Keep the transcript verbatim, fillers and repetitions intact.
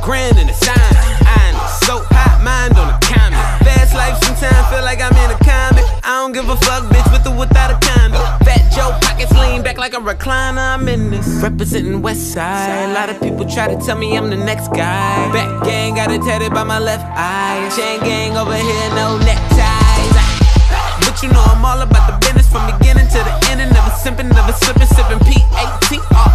grand in the sign. I'm so hot, mind on the counter. Fast life sometimes feel like I'm in a comic. I don't give a fuck, bitch, with or without a condo. Fat Joe pockets lean back like a recliner. I'm in this, representing West Side. A lot of people try to tell me I'm the next guy. Back gang got it tatted by my left eye. Chain gang over here, no neckties. But you know I'm all about the business from beginning to the end, and never simping, never slipping, sipping P A T R